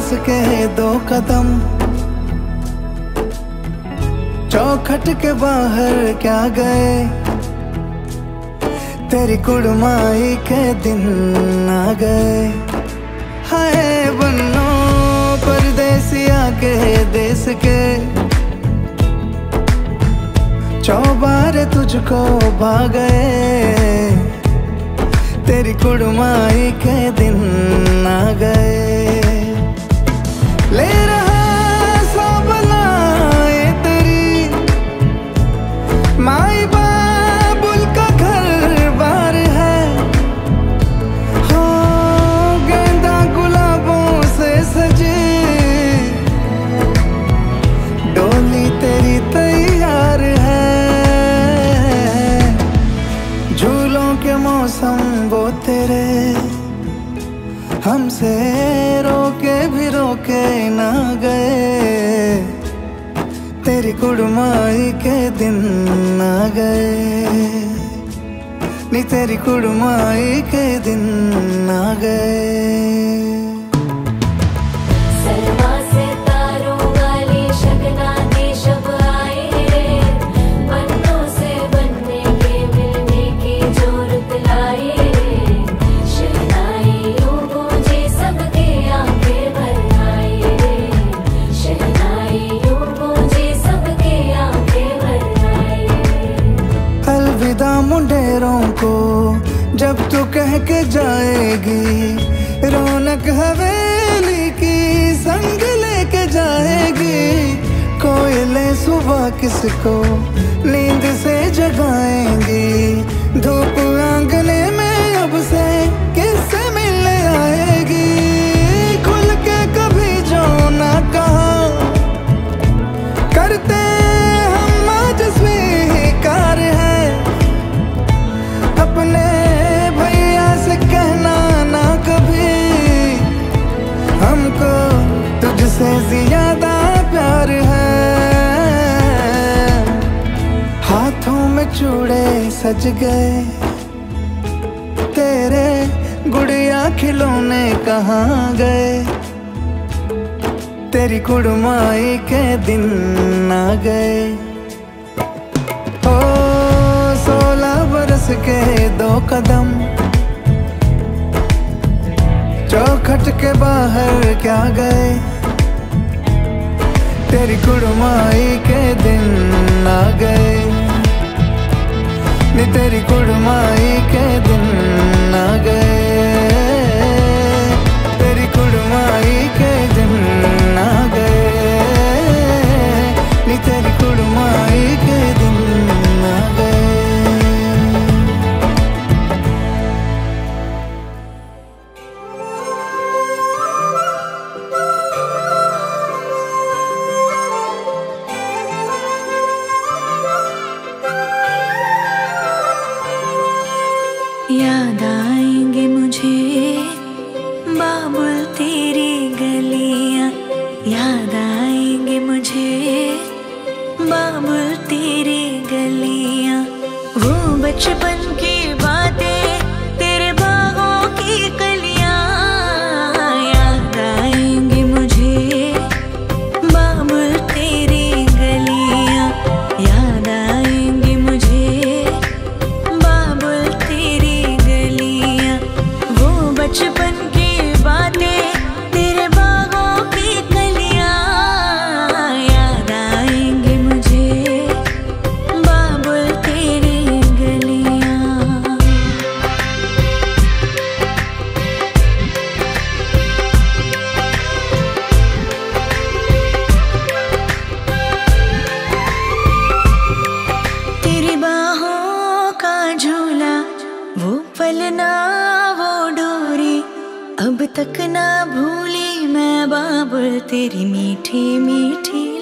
बरस के 2 कदम, चौखट के बाहर क्या गए, तेरी कुड़माई के दिन आ गए। हाय बन्नो परदेसिया के देश के, चौबारे तुझको भा गए, तेरी कुड़माई के दिन आ गए। ले रहा सब लाए तेरी माई बाबुल का घर बार है, हो गेंदा गुलाबों से सजी डोली तेरी तैयार है। झूलों के मौसम वो तेरे, हमसे रोके भी रोके ना गए, तेरी कुड़माई के दिन आ गए, नी तेरी कुड़माई के दिन आ गए। अलविदा मुंडेरों को जब तू कह के जाएगी, रौनक हवेली की संग लेके जाएगी। कोयले सुबह किसको नींद से जगाएंगी, धूप आंगने में अब से किससे मिलने आएगी। खुल के कभी जो ना कहा करते हम आज स्वीकार है, अपने भैया से कहना ना कभी, हमको तुझसे ज्यादा प्यार है। हाथों में चूड़े सज गए, तेरे गुड़िया खिलौने कहाँ गए, तेरी कुड़माई के दिन आ गए। ओ 16 बरस के 2 कदम, चौखट के बाहर क्या गए, तेरी कुड़माई के दिन आ गए, नी तेरी कुड़माई के दिन आ गए, तेरी कुड़माई के दिन आ गए, नी तेरी कुड़माई के दिन आ गए। याद आएंगे मुझे बाबुल तेरी गलियां, याद आएंगे मुझे बाबुल तेरी गलियां, वो बचपन की बातें तेरे बागों की कलियां। याद आएंगे मुझे बाबुल तेरी गलियां, याद आएंगे मुझे बाबुल तेरी गलियां, वो बचपन की बातें तेरे बागों की कलियां। याद आएंगे मुझे बाबुल तेरी गलियां। तेरी बाहों का झूला, वो पलना वो डोरी, अब तक ना भूली मैं बाबुल तेरी मीठी मीठी